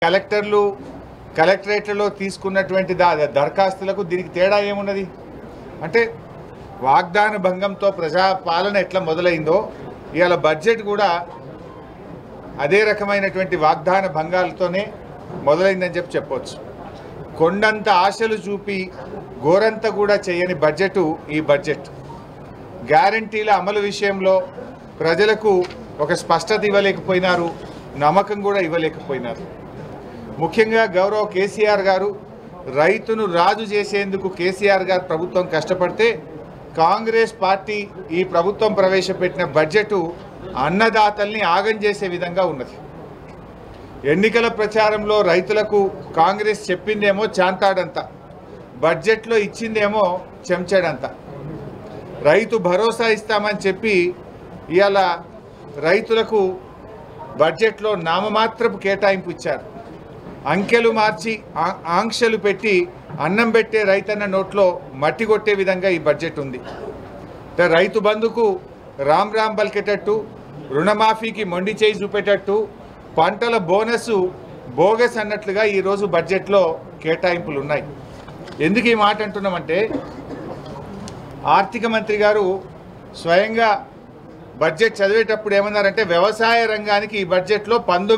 కలెక్టర్లు కలెక్టరేట్లలో తీసుకున్నటువంటి దరఖాస్తులకు దీనికి తేడా ఏమున్నది అంటే వాగ్దాన భంగంతో ప్రజాపాలన ఎట్లా మొదలైందో ఇవాళ బడ్జెట్ కూడా అదే రకమైనటువంటి వాగ్దాన భంగాలతోనే మొదలైందని చెప్పొచ్చు. కొండంత ఆశలు చూపి గోరంత కూడా చేయని బడ్జెట్ ఈ బడ్జెట్. గ్యారంటీల అమలు విషయంలో ప్రజలకు ఒక స్పష్టత ఇవ్వలేకపోయినారు, నమ్మకం కూడా ఇవ్వలేకపోయినారు. ముఖ్యంగా గౌరవ కేసీఆర్ గారు రైతును రాజు చేసేందుకు కేసీఆర్ గారు ప్రభుత్వం కష్టపడితే కాంగ్రెస్ పార్టీ ఈ ప్రభుత్వం ప్రవేశపెట్టిన బడ్జెట్ అన్నదాతల్ని ఆగం చేసే విధంగా ఉన్నది. ఎన్నికల ప్రచారంలో రైతులకు కాంగ్రెస్ చెప్పిందేమో చాంతాడంత, బడ్జెట్లో ఇచ్చిందేమో చెంచాడంత. రైతు భరోసా ఇస్తామని చెప్పి ఇవాళ రైతులకు బడ్జెట్లో నామమాత్రపు కేటాయింపు ఇచ్చారు. అంకెలు మార్చి ఆంక్షలు పెట్టి అన్నం పెట్టే రైతన్న నోట్లో మట్టి కొట్టే విధంగా ఈ బడ్జెట్ ఉంది. రైతు బంధుకు రామ్ రామ్ పలికేటట్టు, రుణమాఫీకి మొండి చేయి చూపేటట్టు, పంటల బోనస్ బోగస్ అన్నట్లుగా ఈరోజు బడ్జెట్లో కేటాయింపులు ఉన్నాయి. ఎందుకు ఈ మాట అంటున్నామంటే ఆర్థిక మంత్రి గారు స్వయంగా బడ్జెట్ చదివేటప్పుడు ఏమన్నారంటే వ్యవసాయ రంగానికి ఈ బడ్జెట్లో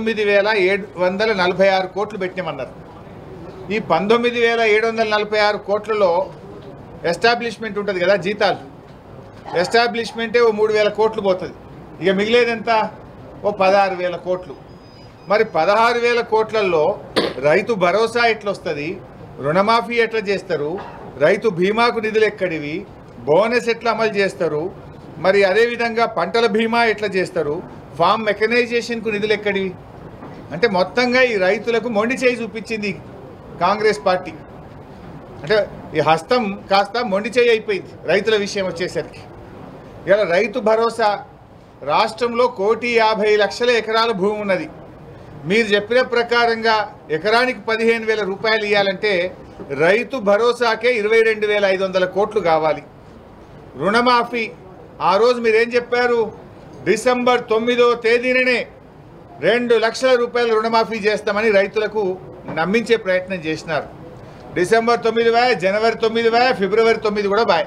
19,746 కోట్లు పెట్టినామన్నారు. ఈ 19,746 కోట్లలో ఎస్టాబ్లిష్మెంట్ ఉంటుంది కదా, జీతాలు ఎస్టాబ్లిష్మెంటే ఓ 3,000 కోట్లు పోతుంది. ఇక మిగిలేదంతా ఓ 16,000 కోట్లు. మరి 16,000 కోట్లలో రైతు భరోసా ఎట్లా వస్తుంది, రుణమాఫీ ఎట్లా చేస్తారు, రైతు బీమాకు నిధులు ఎక్కడివి, బోనస్ ఎట్లా అమలు చేస్తారు, మరి అదేవిధంగా పంటల బీమా ఎట్లా చేస్తారు, ఫామ్ మెకనైజేషన్కు నిధులు ఎక్కడివి అంటే మొత్తంగా ఈ రైతులకు మొండి చేయి చూపించింది కాంగ్రెస్ పార్టీ. అంటే ఈ హస్తం కాస్త మొండి చేయి అయిపోయింది రైతుల విషయం వచ్చేసరికి. ఇలా రైతు భరోసా రాష్ట్రంలో 1,50,00,000 ఎకరాల భూమి ఉన్నది. మీరు చెప్పిన ప్రకారంగా ఎకరానికి 15,000 రూపాయలు ఇవ్వాలంటే రైతు భరోసాకే 22,500 కోట్లు కావాలి. రుణమాఫీ ఆ రోజు మీరేం చెప్పారు, డిసెంబర్ 9వ తేదీననే 2 లక్షల రూపాయల రుణమాఫీ చేస్తామని రైతులకు నమ్మించే ప్రయత్నం చేసినారు. డిసెంబర్ 9 బాయ్, జనవరి 9 బాయ్, ఫిబ్రవరి 9 కూడా బాయ్.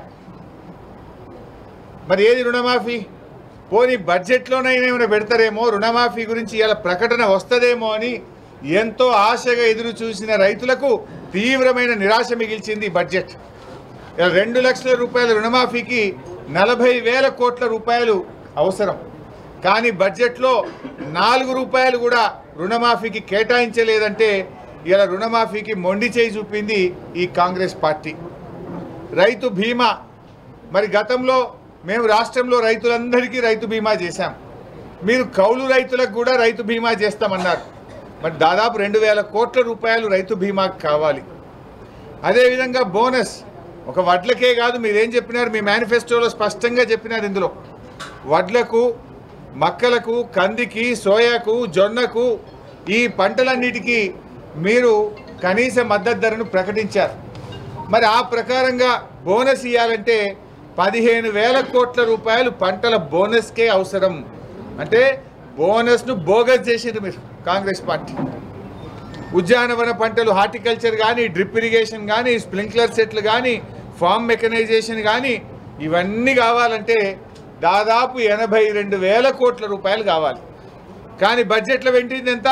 మరి ఏది రుణమాఫీ? పోనీ బడ్జెట్లోనైనా ఏమైనా పెడతారేమో, రుణమాఫీ గురించి ఇలా ప్రకటన వస్తుందేమో అని ఎంతో ఆశగా ఎదురు చూసిన రైతులకు తీవ్రమైన నిరాశ మిగిల్చింది బడ్జెట్. ఇలా 2 లక్షల రూపాయల రుణమాఫీకి 40,000 కోట్ల రూపాయలు అవసరం. కానీ బడ్జెట్లో 4 రూపాయలు కూడా రుణమాఫీకి కేటాయించలేదంటే ఇలా రుణమాఫీకి మొండి చేయి చూపింది ఈ కాంగ్రెస్ పార్టీ. రైతు బీమా, మరి గతంలో మేము రాష్ట్రంలో రైతులందరికీ రైతు బీమా చేశాం. మీరు కౌలు రైతులకు కూడా రైతు బీమా చేస్తామన్నారు. మరి దాదాపు 2,000 కోట్ల రూపాయలు రైతు బీమాకు కావాలి. అదేవిధంగా బోనస్ ఒక వడ్లకే కాదు, మీరేం చెప్పినారు మీ మేనిఫెస్టోలో స్పష్టంగా చెప్పినారు. ఇందులో వడ్లకు, మక్కలకు, కందికి, సోయాకు, జొన్నకు ఈ పంటలన్నిటికీ మీరు కనీస మద్దతు ధరను ప్రకటించారు. మరి ఆ ప్రకారంగా బోనస్ ఇవ్వాలంటే 15,000 కోట్ల రూపాయలు పంటల బోనస్కే అవసరం. అంటే బోనస్ను బోగస్ చేసిండ్రు మీరు కాంగ్రెస్ పార్టీ. ఉద్యానవన పంటలు, హార్టికల్చర్ కానీ, డ్రిప్ ఇరిగేషన్ కానీ, స్ప్రింక్లర్ సెట్లు కానీ, ఫామ్ మెకనైజేషన్ కానీ ఇవన్నీ కావాలంటే దాదాపు 82,000 కోట్ల రూపాయలు కావాలి. కానీ బడ్జెట్లో పెట్టింది ఎంత?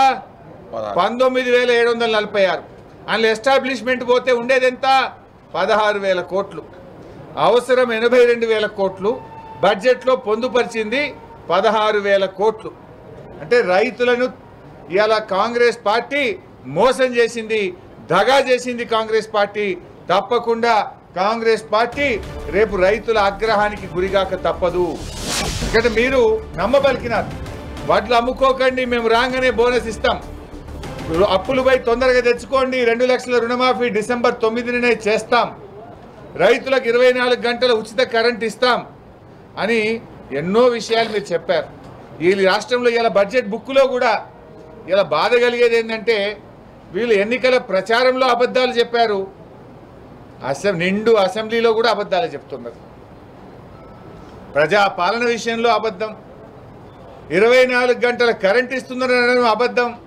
19,746. అందులో ఎస్టాబ్లిష్మెంట్ పోతే ఉండేది ఎంత? 16,000 కోట్లు. అవసరం 82,000 కోట్లు, బడ్జెట్లో పొందుపరిచింది 16,000 కోట్లు. అంటే రైతులను ఇవాళ కాంగ్రెస్ పార్టీ మోసం చేసింది, దగా చేసింది కాంగ్రెస్ పార్టీ. తప్పకుండా కాంగ్రెస్ పార్టీ రేపు రైతుల ఆగ్రహానికి గురిగాక తప్పదు. ఇక్కడ మీరు నమ్మబలికినారు, వడ్లు అమ్ముకోకండి, మేము రాగానే బోనస్ ఇస్తాం, అప్పులపై తొందరగా తెచ్చుకోండి, 2 లక్షల రుణమాఫీ డిసెంబర్ 9నే చేస్తాం, రైతులకు 24 గంటల ఉచిత కరెంట్ ఇస్తాం అని ఎన్నో విషయాలు మీరు చెప్పారు. ఈ రాష్ట్రంలో ఇలా బడ్జెట్ బుక్లో కూడా ఇలా బాధ కలిగేది ఏంటంటే వీళ్ళు ఎన్నికల ప్రచారంలో అబద్ధాలు చెప్పారు, నిండు అసెంబ్లీలో కూడా అబద్ధాలు చెప్తున్నారు. ప్రజాపాలన విషయంలో అబద్ధం, 24 గంటల కరెంట్ ఇస్తున్నారనడం అబద్ధం,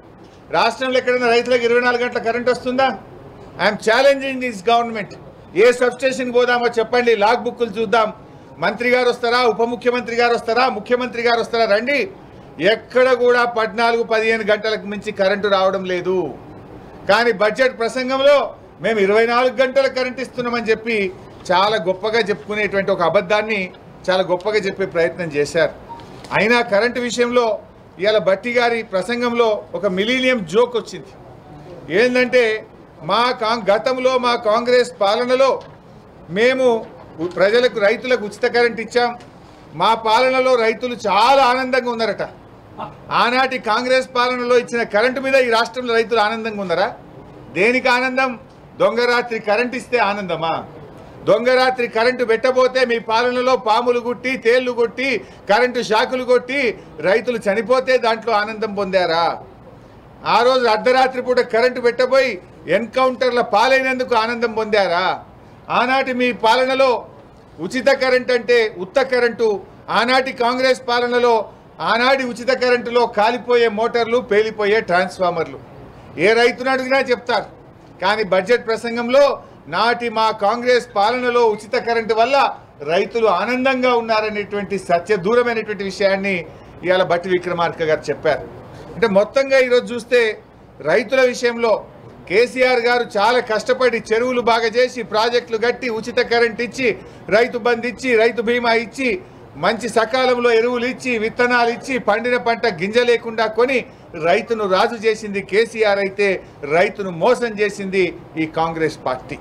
రాష్ట్రంలో ఎక్కడైనా రైతులకు 24 గంటల కరెంట్ వస్తుందా? I'm challenging this government. ఏ సబ్స్టేషన్కి పోదామో చెప్పండి, లాగ్ బుక్లు చూద్దాం. మంత్రి గారు వస్తారా, ఉప ముఖ్యమంత్రి గారు వస్తారా, ముఖ్యమంత్రి గారు వస్తారా, రండి. ఎక్కడ కూడా 14-15 గంటలకు మించి కరెంటు రావడం లేదు. కానీ బడ్జెట్ ప్రసంగంలో మేము 24 గంటల కరెంట్ ఇస్తున్నామని చెప్పి చాలా గొప్పగా చెప్పుకునేటువంటి ఒక అబద్ధాన్ని చాలా గొప్పగా చెప్పే ప్రయత్నం చేశారు. అయినా కరెంటు విషయంలో ఇవాళ భట్టి గారి ప్రసంగంలో ఒక మిలీనియం జోక్ వచ్చింది. ఏంటంటే గతంలో మా కాంగ్రెస్ పాలనలో మేము ప్రజలకు రైతులకు ఉచిత కరెంట్ ఇచ్చాం, మా పాలనలో రైతులు చాలా ఆనందంగా ఉన్నారట. ఆనాటి కాంగ్రెస్ పాలనలో ఇచ్చిన కరెంటు మీద ఈ రాష్ట్రంలో రైతులు ఆనందంగా ఉన్నారా? దేనికి ఆనందం? దొంగరాత్రి కరెంట్ ఇస్తే ఆనందమా? దొంగరాత్రి కరెంటు పెట్టబోతే మీ పాలనలో పాములు గుట్టి, తేళ్లు కొట్టి, కరెంటు షాకులు కొట్టి రైతులు చనిపోతే దాంట్లో ఆనందం పొందారా? ఆ రోజు అర్ధరాత్రి పూట కరెంటు పెట్టబోయి ఎన్కౌంటర్ల పాలైనందుకు ఆనందం పొందారా? ఆనాటి మీ పాలనలో ఉచిత కరెంట్ అంటే ఉత్త కరెంటు, ఆనాటి కాంగ్రెస్ పాలనలో ఆనాటి ఉచిత కరెంటులో కాలిపోయే మోటార్లు, పేలిపోయే ట్రాన్స్ఫార్మర్లు. ఏ రైతును అడిగినా చెప్తారు. కానీ బడ్జెట్ ప్రసంగంలో నాటి మా కాంగ్రెస్ పాలనలో ఉచిత కరెంటు వల్ల రైతులు ఆనందంగా ఉన్నారనేటువంటి సత్యదూరమైనటువంటి విషయాన్ని ఇవాళ భట్టి విక్రమార్క గారు చెప్పారు. అంటే మొత్తంగా ఈరోజు చూస్తే రైతుల విషయంలో కేసీఆర్ గారు చాలా కష్టపడి చెరువులు బాగా చేసి, ప్రాజెక్టులు కట్టి, ఉచిత కరెంట్ ఇచ్చి, రైతు బంధు ఇచ్చి, రైతు బీమా ఇచ్చి, మంచి సకాలంలో ఎరువులు ఇచ్చి, విత్తనాలు ఇచ్చి, పండిన పంట గింజ లేకుండా కొని రైతును రాజు చేసింది కేసీఆర్ అయితే రైతును మోసం చేసింది ఈ కాంగ్రెస్ పార్టీ.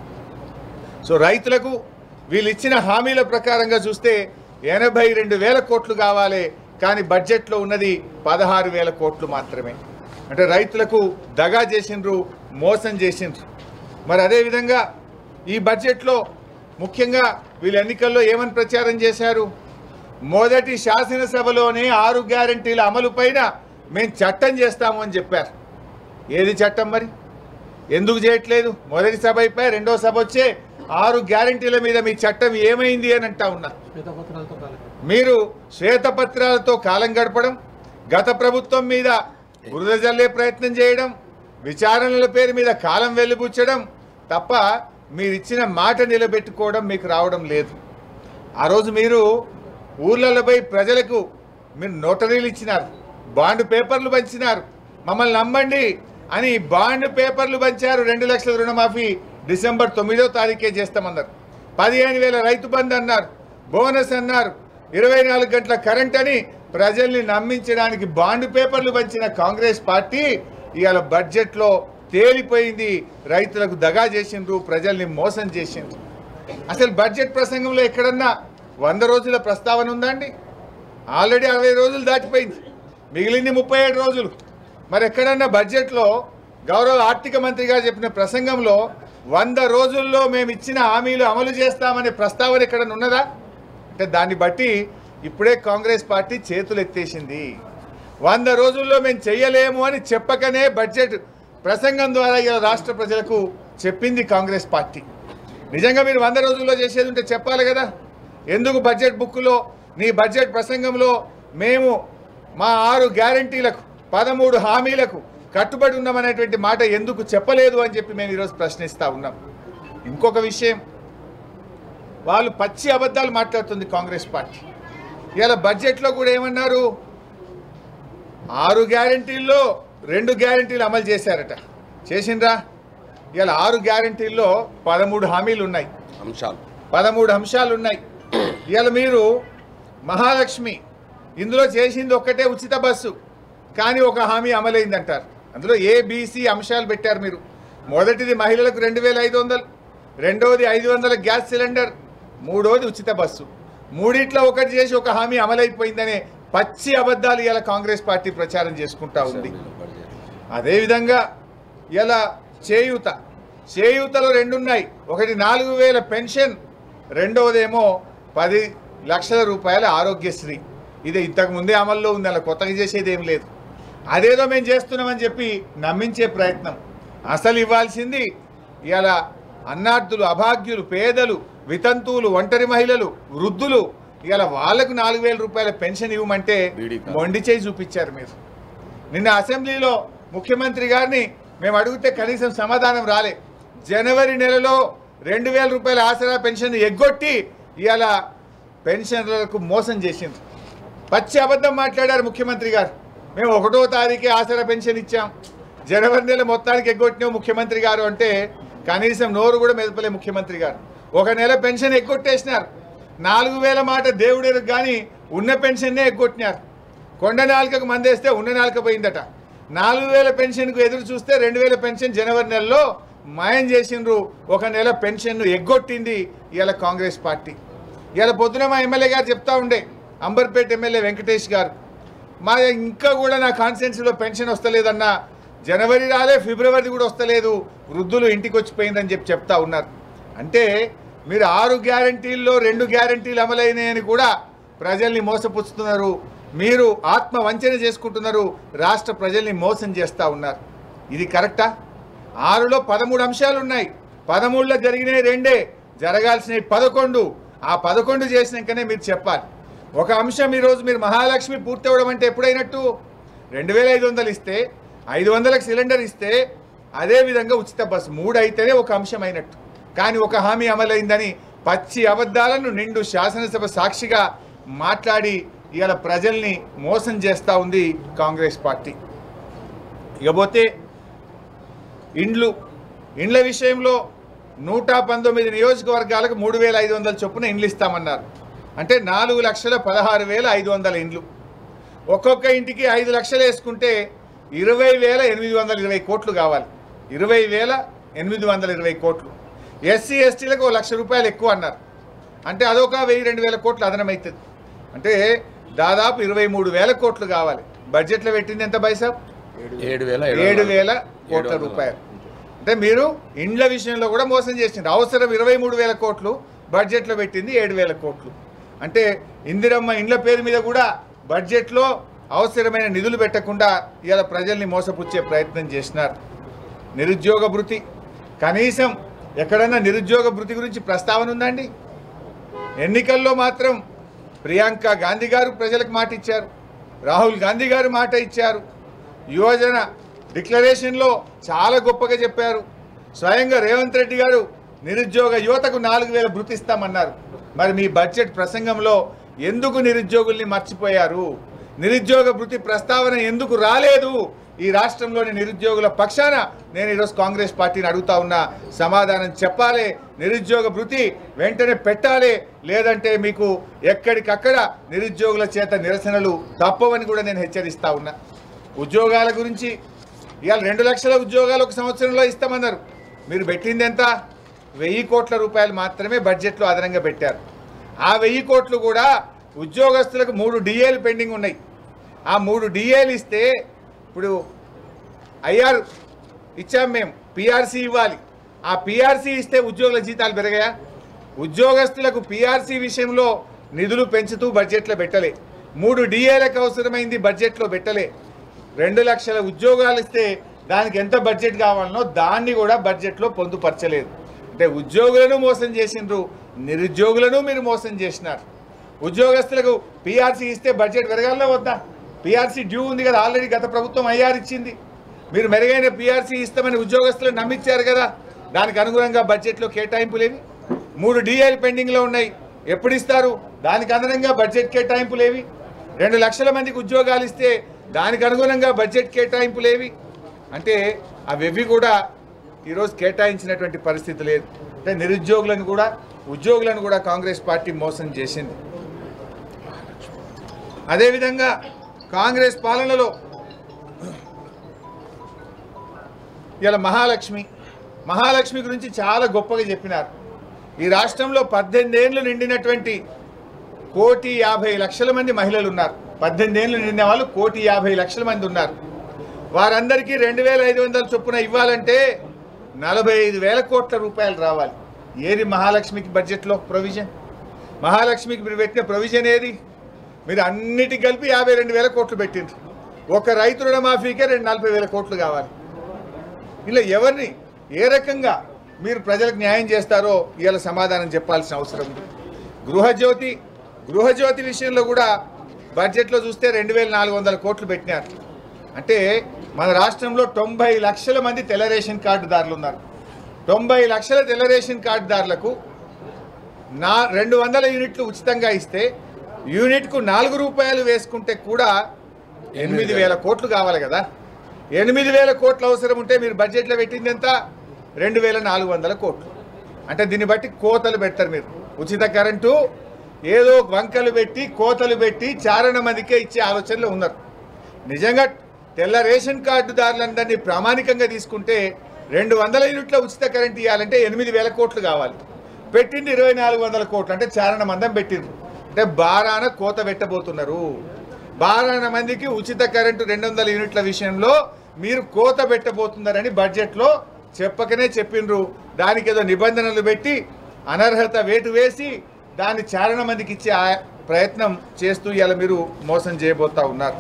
సో రైతులకు వీళ్ళు ఇచ్చిన హామీల ప్రకారంగా చూస్తే 82,000 కోట్లు కావాలి, కానీ బడ్జెట్లో ఉన్నది 16,000 కోట్లు మాత్రమే. అంటే రైతులకు దగా చేసిండ్రు, మోసం చేసిండ్రు. మరి అదేవిధంగా ఈ బడ్జెట్లో ముఖ్యంగా వీళ్ళు ఎన్నికల్లో ఏమని ప్రచారం చేశారు? మొదటి శాసనసభలోనే 6 గ్యారంటీల అమలు పైన మేము చట్టం చేస్తాము అని చెప్పారు. ఏది చట్టం మరి? ఎందుకు చేయట్లేదు? మొదటి సభ అయిపోయి రెండో సభ వచ్చే 6 గ్యారంటీల మీద మీ చట్టం ఏమైంది అని అంటా ఉన్నారు. మీరు శ్వేతపత్రాలతో కాలం గడపడం, గత ప్రభుత్వం మీద బురద జల్లే ప్రయత్నం చేయడం, విచారణల పేరు మీద కాలం వెలిబుచ్చడం తప్ప మీరిచ్చిన మాట నిలబెట్టుకోవడం మీకు రావడం లేదు. ఆ రోజు మీరు ఊర్లలో పోయి ప్రజలకు మీరు నోటరీలు ఇచ్చినారు, బాండ్ పేపర్లు పంచినారు. మమ్మల్ని నమ్మండి అని బాండ్ పేపర్లు పంచారు. 2 లక్షల రుణమాఫీ డిసెంబర్ 9వ తారీఖే చేస్తామన్నారు. 15,000 రైతు బంధు అన్నారు, బోనస్ అన్నారు, 24 గంటల కరెంట్ అని ప్రజల్ని నమ్మించడానికి బాండ్ పేపర్లు పంచిన కాంగ్రెస్ పార్టీ ఇవాళ బడ్జెట్లో తేలిపోయింది. రైతులకు దగా చేసిండ్రు, ప్రజల్ని మోసం చేసిండ్రు. అసలు బడ్జెట్ ప్రసంగంలో ఎక్కడన్నా 100 రోజుల ప్రస్తావన ఉందా అండి? ఆల్రెడీ 60 రోజులు దాటిపోయింది, మిగిలింది 37 రోజులు. మరి ఎక్కడన్నా బడ్జెట్లో గౌరవ ఆర్థిక మంత్రి గారు చెప్పిన ప్రసంగంలో 100 రోజుల్లో మేము ఇచ్చిన హామీలు అమలు చేస్తామనే ప్రస్తావన ఎక్కడన్నా ఉన్నదా? అంటే దాన్ని బట్టి ఇప్పుడే కాంగ్రెస్ పార్టీ చేతులు ఎత్తేసింది. 100 రోజుల్లో మేము చెయ్యలేము అని చెప్పకనే బడ్జెట్ ప్రసంగం ద్వారా ఇలా రాష్ట్ర ప్రజలకు చెప్పింది కాంగ్రెస్ పార్టీ. నిజంగా మీరు 100 రోజుల్లో చేసేది ఉంటే చెప్పాలి కదా. ఎందుకు బడ్జెట్ బుక్లో నీ బడ్జెట్ ప్రసంగంలో మేము మా 6 గ్యారంటీలకు 13 హామీలకు కట్టుబడి ఉన్నామనేటువంటి మాట ఎందుకు చెప్పలేదు అని చెప్పి మేము ఈరోజు ప్రశ్నిస్తూ ఉన్నాం. ఇంకొక విషయం, వాళ్ళు పచ్చి అబద్ధాలు మాట్లాడుతుంది కాంగ్రెస్ పార్టీ. ఇలా బడ్జెట్లో కూడా ఏమన్నారు? 6 గ్యారంటీల్లో 2 గ్యారంటీలు అమలు చేశారట. చేసిండ్రా? ఇలా 6 గ్యారంటీల్లో 13 హామీలు ఉన్నాయి, 13 అంశాలు ఉన్నాయి. ఇవాళ మీరు మహాలక్ష్మి ఇందులో చేసింది ఒక్కటే ఉచిత బస్సు, కానీ ఒక హామీ అమలైందంటారు. అందులో ఏబిసి అంశాలు పెట్టారు మీరు. మొదటిది మహిళలకు 2,500, రెండవది 500 గ్యాస్ సిలిండర్, మూడవది ఉచిత బస్సు. మూడిట్లో ఒకటి చేసి ఒక హామీ అమలైపోయిందనే పచ్చి అబద్ధాలు ఇలా కాంగ్రెస్ పార్టీ ప్రచారం చేసుకుంటా ఉంది. అదేవిధంగా ఇలా చేయూతలో 2 ఉన్నాయి. ఒకటి 4,000 పెన్షన్, రెండవదేమో 10 లక్షల రూపాయల ఆరోగ్యశ్రీ. ఇది ఇంతకుముందే అమల్లో ఉంది, అలా కొత్తగా చేసేది ఏం లేదు. అదేదో మేము చేస్తున్నామని చెప్పి నమ్మించే ప్రయత్నం. అసలు ఇవ్వాల్సింది ఇలా అన్నార్థులు, అభాగ్యులు, పేదలు, వితంతువులు, ఒంటరి మహిళలు, వృద్ధులు, ఇలా వాళ్ళకు 4,000 రూపాయల పెన్షన్ ఇవ్వమంటే మొండి చేయి చూపించారు మీరు. నిన్న అసెంబ్లీలో ముఖ్యమంత్రి గారిని మేము అడిగితే కనీసం సమాధానం రాలే. జనవరి నెలలో 2000 రూపాయల ఆసరా పెన్షన్ ఎగ్గొట్టి ఇవాళ పెన్షనర్లకు మోసం చేసింది. పచ్చి అబద్ధం మాట్లాడారు ముఖ్యమంత్రి గారు. మేము 1వ తారీఖే ఆసరా పెన్షన్ ఇచ్చాం, జనవరి నెల మొత్తానికి ఎగ్గొట్టినాం ముఖ్యమంత్రి గారు అంటే కనీసం నోరు కూడా మెదపలే ముఖ్యమంత్రి గారు. ఒక నెల పెన్షన్ ఎగ్గొట్టేసినారు. 4000 మాట దేవుడు కానీ ఉన్న పెన్షన్నే ఎగ్గొట్టినారు. కొండ నాలుకకు మందేస్తే ఉన్న నాలుక పోయిందట. 4000 పెన్షన్కు ఎదురు చూస్తే 2000 పెన్షన్ జనవరి నెలలో మాయం చేసిండ్రు. ఒక నెల పెన్షన్ను ఎగ్గొట్టింది ఇవాళ కాంగ్రెస్ పార్టీ. ఇవాళ పొద్దున మా ఎమ్మెల్యే గారు చెప్తా ఉండే, అంబర్పేట ఎమ్మెల్యే వెంకటేష్ గారు, మా ఇంకా కూడా నా కాన్స్టిట్యున్సీలో పెన్షన్ వస్తలేదన్నా, జనవరి రాలే, ఫిబ్రవరి కూడా వస్తలేదు, వృద్ధులు ఇంటికి వచ్చిపోయిందని చెప్తా ఉన్నారు. అంటే మీరు 6 గ్యారంటీల్లో 2 గ్యారంటీలు అమలైనాయని కూడా ప్రజల్ని మోసపుచ్చుతున్నారు. మీరు ఆత్మ వంచన చేసుకుంటున్నారు, రాష్ట్ర ప్రజల్ని మోసం చేస్తూ ఉన్నారు. ఇది కరెక్టా? 6లో 13 అంశాలు ఉన్నాయి. 13లో జరిగినాయి 2, జరగాల్సినవి 11. ఆ 11 చేసినాకనే మీరు చెప్పాలి. ఒక అంశం ఈరోజు మీరు మహాలక్ష్మి పూర్తి అవ్వడం అంటే ఎప్పుడైనట్టు? 2500 ఇస్తే, 500లకు సిలిండర్ ఇస్తే, అదేవిధంగా ఉచిత బస్సు 3 అయితేనే ఒక అంశం అయినట్టు. కానీ ఒక హామీ అమలైందని పచ్చి అబద్ధాలను నిండు శాసనసభ సాక్షిగా మాట్లాడి ఇవాళ ప్రజల్ని మోసం చేస్తూ ఉంది కాంగ్రెస్ పార్టీ. ఇకపోతే ఇండ్ల విషయంలో 119 నియోజకవర్గాలకు 3500 చొప్పున ఇండ్లు ఇస్తామన్నారు. అంటే 4,16,500 ఇండ్లు. ఒక్కొక్క ఇంటికి 5 లక్షలు వేసుకుంటే 20,820 కోట్లు కావాలి. 20,820 కోట్లు. ఎస్సీ ఎస్టీలకు 1 లక్ష రూపాయలు ఎక్కువ అన్నారు. అంటే అదొక 1,000-2,000 కోట్లు అదనమవుతుంది. అంటే దాదాపు 23,000 కోట్లు కావాలి. బడ్జెట్లో పెట్టింది ఎంత బైసాబ్? 7,000 కోట్ల రూపాయలు. అంటే మీరు ఇండ్ల విషయంలో కూడా మోసం చేసింది. అవసరం 23,000 కోట్లు, బడ్జెట్లో పెట్టింది 7,000 కోట్లు. అంటే ఇందిరమ్మ ఇండ్ల పేరు మీద కూడా బడ్జెట్లో అవసరమైన నిధులు పెట్టకుండా ఇలా ప్రజల్ని మోసపుచ్చే ప్రయత్నం చేసినారు. నిరుద్యోగ భృతి, కనీసం ఎక్కడన్నా నిరుద్యోగ భృతి గురించి ప్రస్తావన ఉందండి? ఎన్నికల్లో మాత్రం ప్రియాంక గాంధీ గారు ప్రజలకు మాట ఇచ్చారు, రాహుల్ గాంధీ గారు మాట ఇచ్చారు, యువజన డిక్లరేషన్లో చాలా గొప్పగా చెప్పారు. స్వయంగా రేవంత్ రెడ్డి గారు నిరుద్యోగ యువతకు 4,000 భృతి ఇస్తామన్నారు. మరి మీ బడ్జెట్ ప్రసంగంలో ఎందుకు నిరుద్యోగుల్ని మర్చిపోయారు? నిరుద్యోగ భృతి ప్రస్తావన ఎందుకు రాలేదు? ఈ రాష్ట్రంలోని నిరుద్యోగుల పక్షాన నేను ఈరోజు కాంగ్రెస్ పార్టీని అడుగుతా ఉన్నా, సమాధానం చెప్పాలి. నిరుద్యోగ భృతి వెంటనే పెట్టాలి, లేదంటే మీకు ఎక్కడికక్కడ నిరుద్యోగుల చేత నిరసనలు తప్పవని కూడా నేను హెచ్చరిస్తా ఉన్నా. ఉద్యోగాల గురించి ఇవాళ 2 లక్షల ఉద్యోగాలు ఒక సంవత్సరంలో ఇస్తామన్నారు. మీరు పెట్టింది ఎంత? 1000 కోట్ల రూపాయలు మాత్రమే బడ్జెట్లో అదనంగా పెట్టారు. ఆ 1000 కోట్లు కూడా ఉద్యోగస్తులకు 3 డిఏలు పెండింగ్ ఉన్నాయి. ఆ 3 డిఏలు ఇస్తే, ఇప్పుడు ఐఆర్ ఇచ్చాం మేము, పిఆర్సీ ఇవ్వాలి. ఆ పిఆర్సీ ఇస్తే ఉద్యోగుల జీతాలు పెరిగాయా? ఉద్యోగస్తులకు పిఆర్సీ విషయంలో నిధులు పెంచుతూ బడ్జెట్లో పెట్టలే. 3 డిఏలకు అవసరమైంది బడ్జెట్లో పెట్టలే. 2 లక్షల ఉద్యోగాలు ఇస్తే దానికి ఎంత బడ్జెట్ కావాలనో దాన్ని కూడా బడ్జెట్లో పొందుపరచలేదు. అంటే ఉద్యోగులను మోసం చేసిండ్రు, నిరుద్యోగులను మీరు మోసం చేసినారు. ఉద్యోగస్తులకు పిఆర్సీ ఇస్తే బడ్జెట్ పెరగాలనే వద్దా? పిఆర్సీ డ్యూ ఉంది కదా, ఆల్రెడీ గత ప్రభుత్వం ఐఆర్ ఇచ్చింది. మీరు మెరుగైన పిఆర్సీ ఇస్తామని ఉద్యోగస్తులు నమ్మించారు కదా, దానికి అనుగుణంగా బడ్జెట్లో కేటాయింపులేవి? 3 డిఏలు పెండింగ్లో ఉన్నాయి, ఎప్పుడు ఇస్తారు? దానికి అనుగుణంగా బడ్జెట్ కేటాయింపులేవి? 2 లక్షల మందికి ఉద్యోగాలు ఇస్తే దానికి అనుగుణంగా బడ్జెట్ కేటాయింపులేవి? అంటే అవి కూడా ఈరోజు కేటాయించినటువంటి పరిస్థితి లేదు. అంటే నిరుద్యోగులను కూడా ఉద్యోగులను కూడా కాంగ్రెస్ పార్టీ మోసం చేసింది. అదేవిధంగా కాంగ్రెస్ పాలనలో ఇలా మహాలక్ష్మి గురించి చాలా గొప్పగా చెప్పినారు. ఈ రాష్ట్రంలో 18 ఏళ్ళు నిండినటువంటి 1,50,00,000 మంది మహిళలు ఉన్నారు. 18 ఏళ్ళు నిండిన వాళ్ళు 1,50,00,000 మంది ఉన్నారు. వారందరికీ 2,500 చొప్పున ఇవ్వాలంటే 45,000 కోట్ల రూపాయలు రావాలి. ఏది మహాలక్ష్మికి బడ్జెట్లో ప్రొవిజన్? మహాలక్ష్మికి మీరు పెట్టిన ప్రొవిజన్ ఏది? మీరు అన్నిటికి కలిపి 52,000 కోట్లు పెట్టిండ్రు. ఒక రైతు రుణమాఫీకే 40,000 కోట్లు కావాలి. ఇలా ఎవరిని ఏ రకంగా మీరు ప్రజలకు న్యాయం చేస్తారో ఇవాళ సమాధానం చెప్పాల్సిన అవసరం ఉంది. గృహజ్యోతి విషయంలో కూడా బడ్జెట్లో చూస్తే 2,400 కోట్లు పెట్టినారు. అంటే మన రాష్ట్రంలో 90 లక్షల మంది తెల్ల రేషన్ కార్డుదారులు ఉన్నారు. 90 లక్షల తెల్ల రేషన్ కార్డుదారులకు 200 యూనిట్లు ఉచితంగా ఇస్తే యూనిట్కు 4 రూపాయలు వేసుకుంటే కూడా 8,000 కోట్లు కావాలి కదా. 8,000 కోట్లు అవసరం ఉంటే మీరు బడ్జెట్లో పెట్టింది ఎంత? 2,400 కోట్లు. అంటే దీన్ని బట్టి కోతలు పెడతారు మీరు. ఉచిత కరెంటు ఏదో వంకలు పెట్టి కోతలు పెట్టి చారణ మందికే ఇచ్చే ఆలోచనలో ఉన్నారు. నిజంగా తెల్ల రేషన్ కార్డుదారులందరినీ ప్రామాణికంగా తీసుకుంటే 200 యూనిట్ల ఉచిత కరెంట్ ఇవ్వాలంటే 8,000 కోట్లు కావాలి. పెట్టింది 2,400 కోట్లు. అంటే చారణ మందం పెట్టిండ్రు. అంటే బారాన కోత పెట్టబోతున్నారు. బారాన మందికి ఉచిత కరెంటు 200 యూనిట్ల విషయంలో మీరు కోత పెట్టబోతున్నారని బడ్జెట్లో చెప్పకనే చెప్పిండ్రు. దానికి ఏదో నిబంధనలు పెట్టి అనర్హత వేటు వేసి దాన్ని చారణ మందికి ఇచ్చే ప్రయత్నం చేస్తూ ఇలా మీరు మోసం చేయబోతా ఉన్నారు.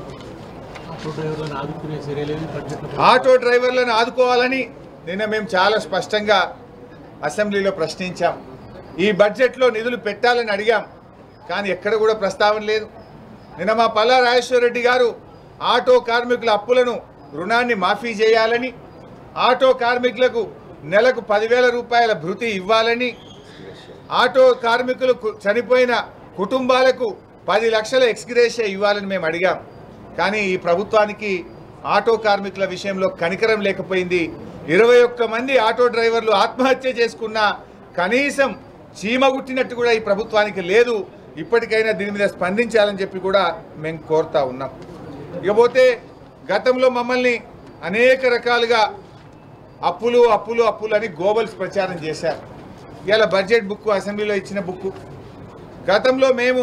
ఆటో డ్రైవర్లను ఆదుకోవాలని నిన్న మేము చాలా స్పష్టంగా అసెంబ్లీలో ప్రశ్నించాం. ఈ బడ్జెట్లో నిధులు పెట్టాలని అడిగాం, కానీ ఎక్కడ కూడా ప్రస్తావన లేదు. నిన్న మా పల్లా రాజేశ్వర రెడ్డి గారు ఆటో కార్మికుల అప్పులను రుణాన్ని మాఫీ చేయాలని, ఆటో కార్మికులకు నెలకు 10,000 రూపాయల భృతి ఇవ్వాలని, ఆటో కార్మికులు చనిపోయిన కుటుంబాలకు 10 లక్షల ఎక్స్గ్రేషియా ఇవ్వాలని మేము అడిగాం. కానీ ఈ ప్రభుత్వానికి ఆటో కార్మికుల విషయంలో కనికరం లేకపోయింది. 21 మంది ఆటో డ్రైవర్లు ఆత్మహత్య చేసుకున్న కనీసం చీమగుట్టినట్టు కూడా ఈ ప్రభుత్వానికి లేదు. ఇప్పటికైనా దీని మీద స్పందించాలని చెప్పి కూడా మేము కోరుతా ఉన్నాం. ఇకపోతే గతంలో మమ్మల్ని అనేక రకాలుగా అప్పులు అప్పులు అప్పులు అని గోబల్స్ ప్రచారం చేశారు. ఇలా బడ్జెట్ బుక్ అసెంబ్లీలో ఇచ్చిన బుక్, గతంలో మేము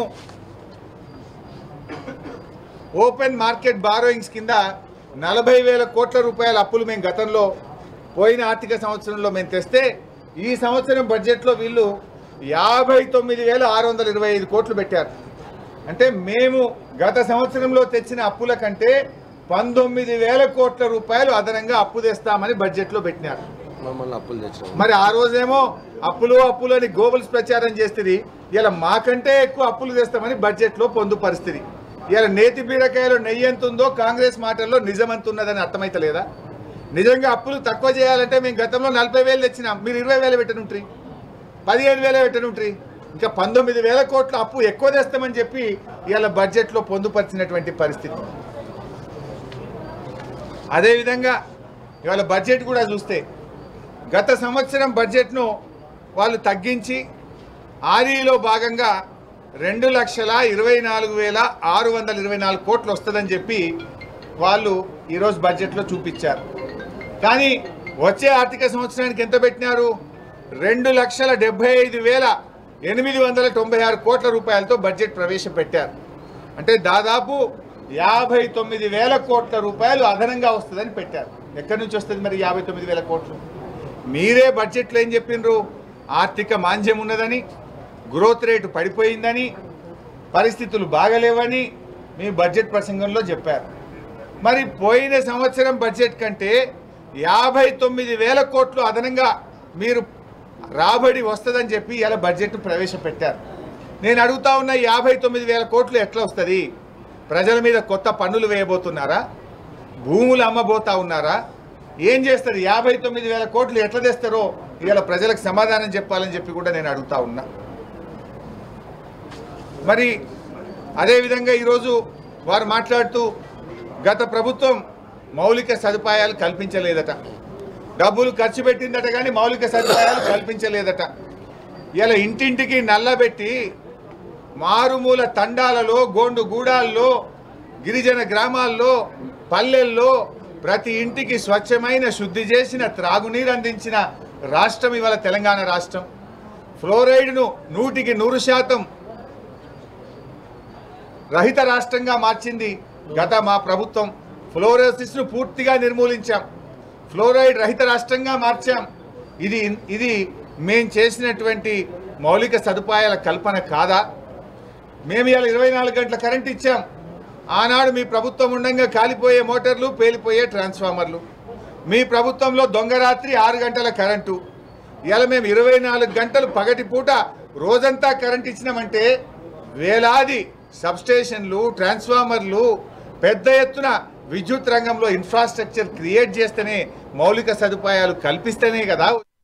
ఓపెన్ మార్కెట్ బారోయింగ్స్ కింద 40,000 కోట్ల రూపాయల అప్పులు మేము గతంలో పోయిన ఆర్థిక సంవత్సరంలో మేము తెస్తే ఈ సంవత్సరం బడ్జెట్లో వీళ్ళు 59,625 కోట్లు పెట్టారు. అంటే మేము గత సంవత్సరంలో తెచ్చిన అప్పుల కంటే 19,000 కోట్ల రూపాయలు అదనంగా అప్పు తెస్తామని బడ్జెట్లో పెట్టినారు. మరి ఆ రోజేమో అప్పులు అప్పులు అని గోబల్స్ ప్రచారం చేస్తుంది. ఇలా మాకంటే ఎక్కువ అప్పులు తెస్తామని బడ్జెట్లో పొందుపరిస్థితి. ఇలా నేతి బీరకాయలో నెయ్యి ఎంత ఉందో కాంగ్రెస్ మాటల్లో నిజం ఎంత ఉన్నదని అర్థమైతలేదా? నిజంగా అప్పులు తక్కువ చేయాలంటే మేము గతంలో 40,000 తెచ్చినాం, మీరు 20,000 పెట్టనుంట్రీ, 15,000 పెట్టనుంట్రీ, ఇంకా 19,000 కోట్ల అప్పు ఎక్కువ తెస్తామని చెప్పి ఇలా బడ్జెట్లో పొందుపరిచినటువంటి పరిస్థితి. అదేవిధంగా ఇవాళ బడ్జెట్ కూడా చూస్తే గత సంవత్సరం బడ్జెట్ను వాళ్ళు తగ్గించి ఆర్ఈలో భాగంగా 2,24,624 కోట్లు వస్తుందని చెప్పి వాళ్ళు ఈరోజు బడ్జెట్లో చూపించారు. కానీ వచ్చే ఆర్థిక సంవత్సరానికి ఎంత పెట్టినారు? 2,75,896 కోట్ల రూపాయలతో బడ్జెట్ ప్రవేశపెట్టారు. అంటే దాదాపు 59,000 కోట్ల రూపాయలు అదనంగా వస్తుందని పెట్టారు. ఎక్కడి నుంచి వస్తుంది మరి 59,000 కోట్లు? మీరే బడ్జెట్లో ఏం చెప్పిండ్రు? ఆర్థిక మాంద్యం ఉన్నదని, గ్రోత్ రేటు పడిపోయిందని, పరిస్థితులు బాగలేవని మీ బడ్జెట్ ప్రసంగంలో చెప్పారు. మరి పోయిన సంవత్సరం బడ్జెట్ కంటే 59,000 కోట్లు అదనంగా మీరు రాబడి వస్తుందని చెప్పి ఇలా బడ్జెట్ ప్రవేశపెట్టారు. నేను అడుగుతా ఉన్న 59,000 కోట్లు ఎట్లా వస్తుంది? ప్రజల మీద కొత్త పన్నులు వేయబోతున్నారా? భూములు అమ్మబోతా ఉన్నారా? ఏం చేస్తారు? 59,000 కోట్లు ఎట్లా తెస్తారో ఇలా ప్రజలకు సమాధానం చెప్పాలని చెప్పి కూడా నేను అడుగుతా ఉన్నా. మరి అదేవిధంగా ఈరోజు వారు మాట్లాడుతూ గత ప్రభుత్వం మౌలిక సదుపాయాలు కల్పించలేదట, డబ్బులు ఖర్చు పెట్టిందట కానీ మౌలిక సదుపాయాలు కల్పించలేదట. ఇలా ఇంటింటికి నల్లబెట్టి మారుమూల తండాలలో, గోండు గూడాల్లో, గిరిజన గ్రామాల్లో, పల్లెల్లో ప్రతి ఇంటికి స్వచ్ఛమైన శుద్ధి చేసిన త్రాగునీరు అందించిన రాష్ట్రం ఇవాళ తెలంగాణ రాష్ట్రం. ఫ్లోరైడ్ను 100% రహిత రాష్ట్రంగా మార్చింది గత మా ప్రభుత్వం. ఫ్లోరోసిస్ను పూర్తిగా నిర్మూలించాం, ఫ్లోరైడ్ రహిత రాష్ట్రంగా మార్చాం. ఇది మేము చేసినటువంటి మౌలిక సదుపాయాల కల్పన కాదా? మేము ఇలా 24 గంటల కరెంట్ ఇచ్చాం. ఆనాడు మీ ప్రభుత్వం ఉండగా కాలిపోయే మోటార్లు, పేలిపోయే ట్రాన్స్ఫార్మర్లు. మీ ప్రభుత్వంలో దొంగరాత్రి 6 గంటల కరెంటు. ఇలా మేము 24 గంటలు పగటిపూట రోజంతా కరెంట్ ఇచ్చినామంటే వేలాది సబ్స్టేషన్లు, ట్రాన్స్ఫార్మర్లు, పెద్ద ఎత్తున విద్యుత్ రంగంలో ఇన్ఫ్రాస్ట్రక్చర్ క్రియేట్ చేస్తేనే, మౌలిక సదుపాయాలు కల్పిస్తేనే కదా